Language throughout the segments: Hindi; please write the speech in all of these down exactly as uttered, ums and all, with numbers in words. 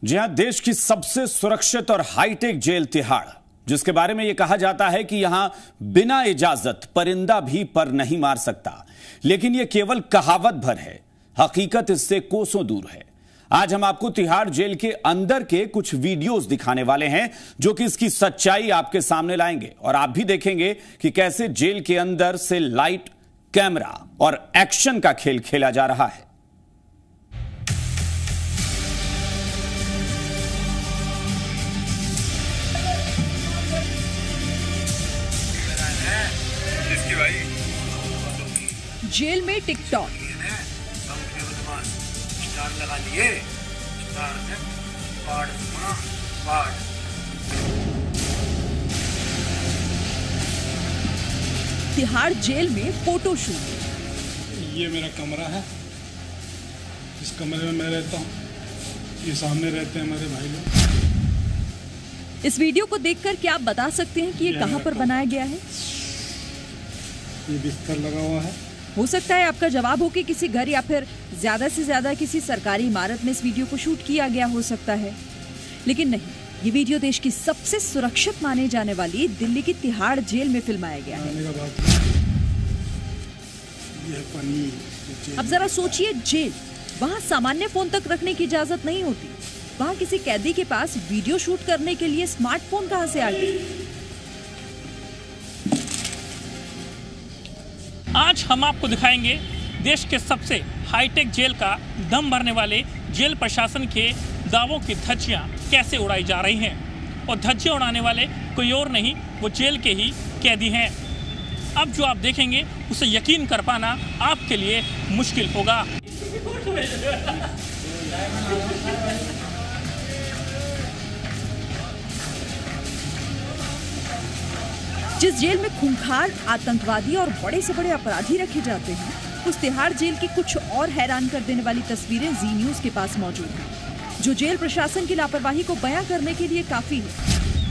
जी हां, देश की सबसे सुरक्षित और हाईटेक जेल तिहाड़, जिसके बारे में यह कहा जाता है कि यहां बिना इजाजत परिंदा भी पर नहीं मार सकता, लेकिन यह केवल कहावत भर है। हकीकत इससे कोसों दूर है। आज हम आपको तिहाड़ जेल के अंदर के कुछ वीडियोस दिखाने वाले हैं, जो कि इसकी सच्चाई आपके सामने लाएंगे और आप भी देखेंगे कि कैसे जेल के अंदर से लाइट, कैमरा और एक्शन का खेल खेला जा रहा है। जेल में टिकटॉक, लगा लिए स्टार ने पार्ट पार्ट तिहाड़ जेल में फोटो शूट। ये मेरा कमरा है, इस कमरे में मैं रहता हूँ, ये सामने रहते हैं मेरे भाई लोग। इस वीडियो को देखकर क्या आप बता सकते हैं कि ये, ये कहां पर बनाया गया है? ये बिस्तर लगा हुआ है। हो सकता है आपका जवाब हो कि किसी घर या फिर ज्यादा से ज्यादा किसी सरकारी इमारत में इस वीडियो को शूट किया गया हो सकता है, लेकिन नहीं, ये वीडियो देश की सबसे सुरक्षित माने जाने वाली दिल्ली की तिहाड़ जेल में फिल्माया गया है। अब जरा सोचिए, जेल, वहाँ सामान्य फोन तक रखने की इजाजत नहीं होती। वहाँ किसी कैदी के पास वीडियो शूट करने के लिए स्मार्टफोन कहाँ से आ गए? आज हम आपको दिखाएंगे देश के सबसे हाईटेक जेल का दम भरने वाले जेल प्रशासन के दावों की धज्जियां कैसे उड़ाई जा रही हैं। और धज्जियां उड़ाने वाले कोई और नहीं, वो जेल के ही कैदी हैं। अब जो आप देखेंगे उसे यकीन कर पाना आपके लिए मुश्किल होगा। जिस जेल में खूंखार आतंकवादी और बड़े से बड़े अपराधी रखे जाते हैं, उस तिहाड़ जेल की कुछ और हैरान कर देने वाली तस्वीरें जी न्यूज के पास मौजूद हैं, जो जेल प्रशासन की लापरवाही को बयां करने के लिए काफी है।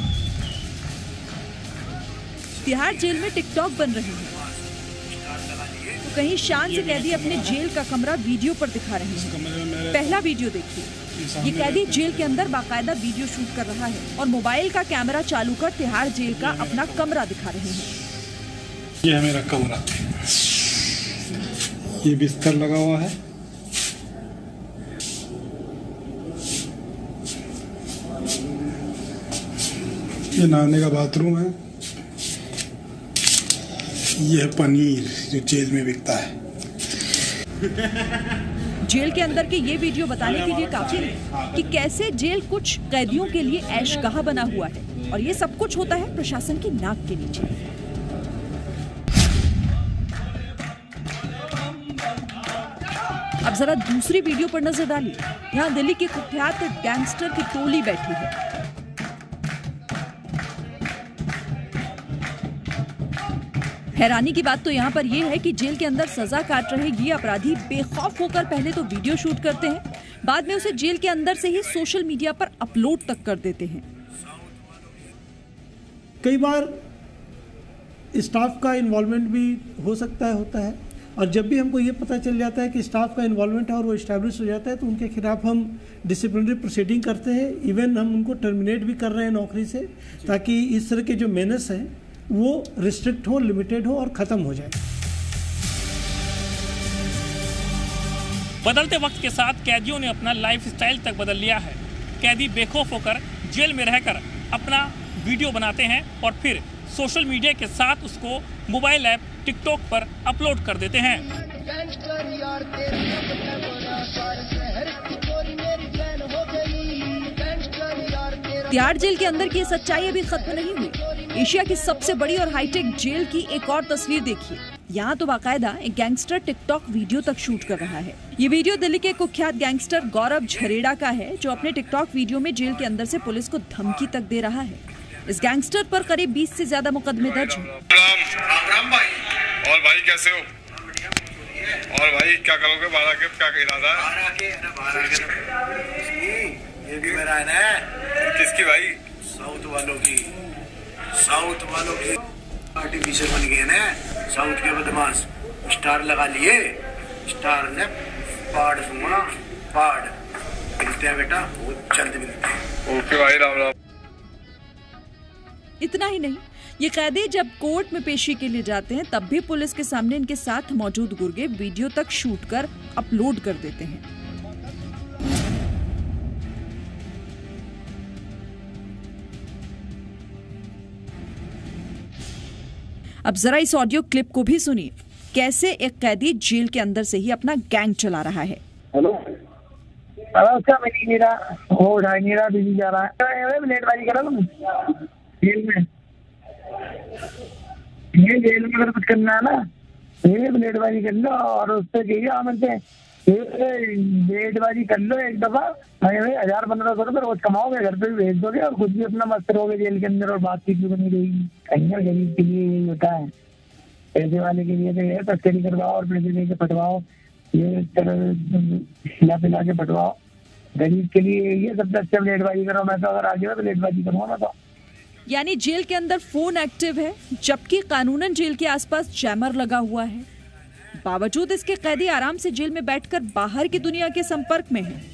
तिहाड़ जेल में टिकटॉक बन रहे हैं, तो कहीं शान से कैदी अपने जेल का कमरा वीडियो पर दिखा रहे हैं। पहला वीडियो देखिए, ये कैदी जेल के अंदर बाकायदा वीडियो शूट कर रहा है और मोबाइल का कैमरा चालू कर तिहाड़ जेल का अपना कमरा दिखा रहे हैं। ये है मेरा कमरा, ये बिस्तर लगा हुआ है, ये नहाने का बाथरूम है, ये है पनीर जो जेल में बिकता है। जेल के अंदर के ये वीडियो बताने के लिए काफी है कि कैसे जेल कुछ कैदियों के लिए ऐशगाह बना हुआ है, और ये सब कुछ होता है प्रशासन की नाक के नीचे। अब जरा दूसरी वीडियो पर नजर डालिए। यहाँ दिल्ली की कुख्यात गैंगस्टर की टोली बैठी है। हैरानी की बात तो यहाँ पर यह है कि जेल के अंदर सजा काट रहे ये अपराधी बेखौफ होकर पहले तो वीडियो शूट करते हैं, बाद में उसे जेल के अंदर से ही सोशल मीडिया पर अपलोड तक कर देते हैं। कई बार स्टाफ का इन्वॉल्वमेंट भी हो सकता है होता है, और जब भी हमको ये पता चल जाता है कि स्टाफ का इन्वॉल्वमेंट है और वो इस्टेब्लिश हो जाता है, तो उनके खिलाफ हम डिसिप्लिनरी प्रोसीडिंग करते हैं। इवन हम उनको टर्मिनेट भी कर रहे हैं नौकरी से, ताकि इस तरह के जो मेनस हैं वो रिस्ट्रिक्ट हो, लिमिटेड हो और खत्म हो जाए। बदलते वक्त के साथ कैदियों ने अपना लाइफ स्टाइल तक बदल लिया है। कैदी बेखौफ होकर जेल में रहकर अपना वीडियो बनाते हैं और फिर सोशल मीडिया के साथ उसको मोबाइल ऐप टिकटॉक पर अपलोड कर देते हैं। तिहाड़ जेल के अंदर की सच्चाई अभी खत्म नहीं हुई। एशिया की सबसे बड़ी और हाईटेक जेल की एक और तस्वीर देखिए। यहाँ तो बाकायदा एक गैंगस्टर टिकटॉक वीडियो तक शूट कर रहा है। ये वीडियो दिल्ली के कुख्यात गैंगस्टर गौरव झरेड़ा का है, जो अपने टिकटॉक वीडियो में जेल के अंदर से पुलिस को धमकी तक दे रहा है। इस गैंगस्टर पर करीब बीस से ज्यादा मुकदमे दर्ज हैं। राम भाई, और भाई कैसे हो? और भाई क्या करोगे? बारह के क्या इरादा है? ये भी मेरा है ना। किसकी भाई? साउथ वालों की। साउथ वालों की आर्टिफिशियल बन गए ना, साउथ के बदमाश। स्टार लगा लिए, स्टार ने पाड़ दूंगा, पाड़। मिलते हैं बेटा, बहुत जल्द मिलते हैं। ओके भाई, राम राम। इतना ही नहीं, ये कैदी जब कोर्ट में पेशी के लिए जाते हैं तब भी पुलिस के सामने इनके साथ मौजूद गुर्गे वीडियो तक शूट कर अपलोड कर देते हैं। अब जरा इस ऑडियो क्लिप को भी सुनिए, कैसे एक कैदी जेल के अंदर से ही अपना गैंग चला रहा है। हेलो, उसका मेरा वो उठाई नहीं रहा, बिजी जा रहा है। ब्लेडबाजी करा तुम जेल में, ये जेल में अगर कुछ करना है ना, ये ब्लेडबाजी कर लो और उससे कहिए आमन से ब्लेडबाजी कर लो एक दफा। हजार पंद्रह सौ रुपये रोज कमाओगे, घर पे भी भेज दोगे और खुद भी अपना मस्त रहोगे जेल के अंदर और बातचीत भी बनी रहेगी। कहीं गरीब के लिए यही होता है, पैसे वाले के लिए तो ये तस्करी करवाओ और पैसे लेके पटवाओ, ये खिला पिला के पटवाओ। गरीब के लिए ये सबसे अच्छा ब्लेडबाजी करो। मैं तो अगर आगे हो तो ब्लेडबाजी करूँगा मैं तो। यानी जेल के अंदर फोन एक्टिव है, जबकि कानूनन जेल के आसपास जैमर लगा हुआ है। बावजूद इसके कैदी आराम से जेल में बैठकर बाहर की दुनिया के संपर्क में हैं।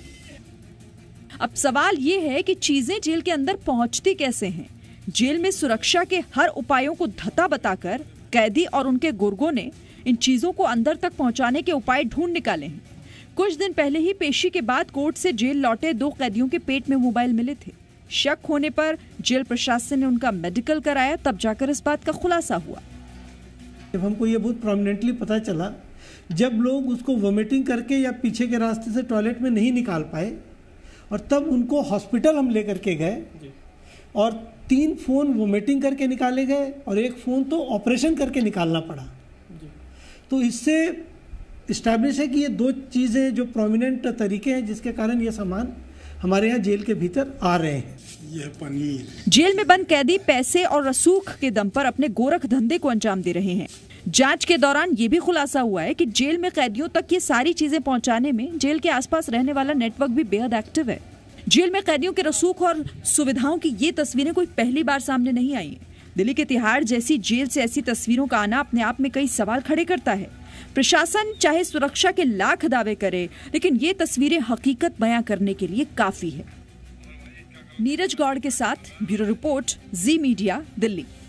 अब सवाल ये है कि चीजें जेल के अंदर पहुंचती कैसे हैं? जेल में सुरक्षा के हर उपायों को धता बताकर कैदी और उनके गुर्गों ने इन चीजों को अंदर तक पहुंचाने के उपाय ढूंढ निकाले हैं। कुछ दिन पहले ही पेशी के बाद कोर्ट से जेल लौटे दो कैदियों के पेट में मोबाइल मिले थे। शक होने पर जेल प्रशासन ने उनका मेडिकल कराया, तब जाकर इस बात का खुलासा हुआ। जब हमको ये बहुत प्रोमिनेंटली पता चला, जब लोग उसको वोमिटिंग करके या पीछे के रास्ते से टॉयलेट में नहीं निकाल पाए और तब उनको हॉस्पिटल हम लेकर के गए और तीन फ़ोन वोमिटिंग करके निकाले गए और एक फ़ोन तो ऑपरेशन करके निकालना पड़ा। तो इससे इस्टेब्लिश है कि ये दो चीज़ें जो प्रोमिनेंट तरीके हैं जिसके कारण ये सामान हमारे यहाँ जेल के भीतर आ रहे हैं। यह पनीर जेल में बंद कैदी पैसे और रसूख के दम पर अपने गोरख धंधे को अंजाम दे रहे हैं। जांच के दौरान ये भी खुलासा हुआ है कि जेल में कैदियों तक ये सारी चीजें पहुंचाने में जेल के आसपास रहने वाला नेटवर्क भी बेहद एक्टिव है। जेल में कैदियों के रसूख और सुविधाओं की ये तस्वीरें कोई पहली बार सामने नहीं आई। दिल्ली के तिहाड़ जैसी जेल से ऐसी तस्वीरों का आना अपने आप में कई सवाल खड़े करता है। प्रशासन चाहे सुरक्षा के लाख दावे करे, लेकिन ये तस्वीरें हकीकत बयां करने के लिए काफी है। नीरज गौड़ के साथ bureau report, Zee media, Delhi.